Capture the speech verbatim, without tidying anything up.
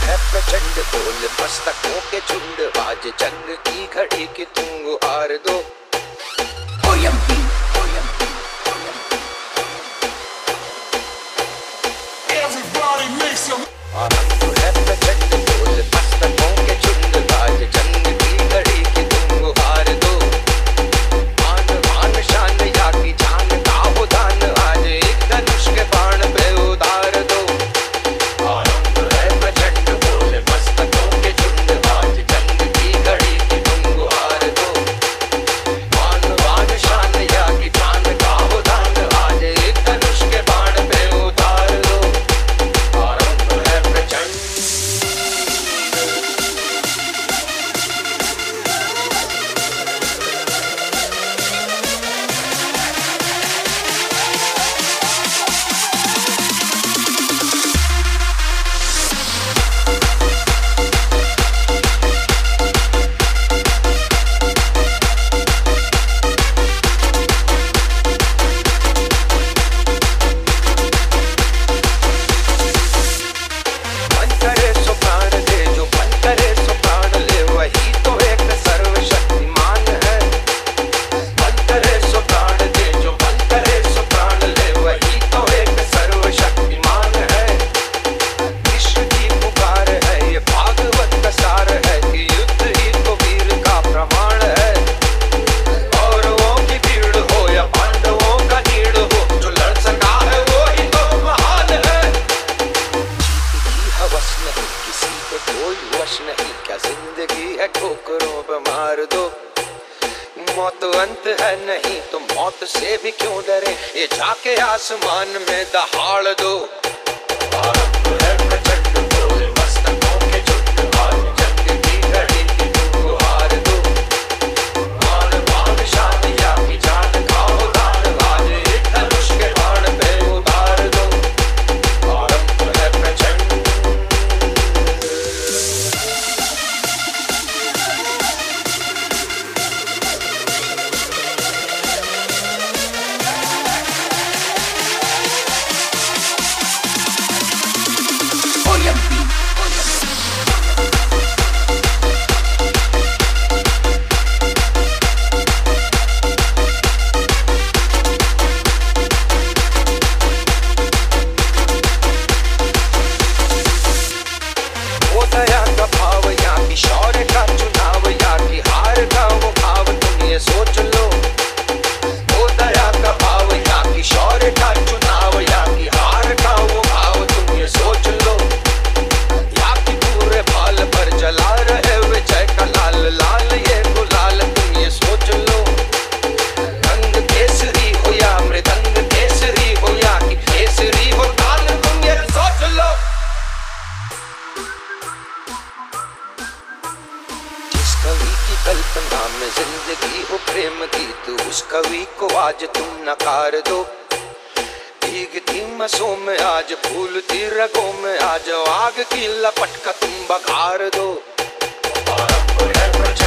है प्रचंड बोल मस्तकों के झुंड, आज जंग की घड़ी की तुम गुहार दो। OMP OMP Everybody make some आरंभ है प्रचंड बोल मस्तकों के झुंड, आज जंग की घड़ी की तुम गुहार दो। मान मान शान या की जान का वो दान, आज एक धनुष के बाण पे उतार दो। आरंभ है प्रचंड बोल मस्तकों के झुंड, आज जंग की घड़ी की तुम गुहार दो। मान मान शान या की जान का वो दान, आज एक धनुष के बाण पे उतार दो। आरंभ है प्रचंड। मन करे सो प्राण दे, जो मन करे सो प्राण ले, वही तो एक सर्वशक्तिमान है। मन करे सो प्राण दे, जो मन करे सो प्राण ले, वही तो एक सर्वशक्तिमान है। विश्व की पुकार है, ये भागवत का सार है, कि युद्ध ही तो वीर का प्रमाण है। कौरवों की भीड़ हो या पांडवों का नीड़ हो, जो लड़ सका है वो ही तो महान है। की हवस नहीं, किसी पे कोई वश नहीं, क्या जिंदगी है ठोकरों पे मार दो। मौत अंत है नहीं तो मौत से भी क्यों डरे, ये जाके आसमान में दहाड़ दो। आरंभ है प्रचंड बोल मस्तकों के झुंड, आज जंग की घड़ी की तुम गुहार दो। मान मान शान या की जान का वो दान, आज एक धनुष के बाण पे उतार दो। आरंभ है प्रचंड। ओएमपी वो दया का भाव या की शौर्य का चुनाव, या की हार का वो भाव तुम ये सोच लो। वो दया का भाव या की शौर्य का चुनाव, या की हार का वो भाव तुम ये सोच लो। या की पूरे भाल पर जला रहे विजय का लाल लाल ये गुलाल, तुम ये सोच लो। रंग केसरी हो या मृदंग केसरी हो, या की केसरी हो ताल, तुम ये सोच लो। जिस कवि की कल्पना में जिंदगी हो प्रेम गीत, उस कवि को आज तुम नकार दो। भीगती मसों में आज फूलती रगों में, आज आग की लपट का तुम बघार दो। आरंभ है प्रचंड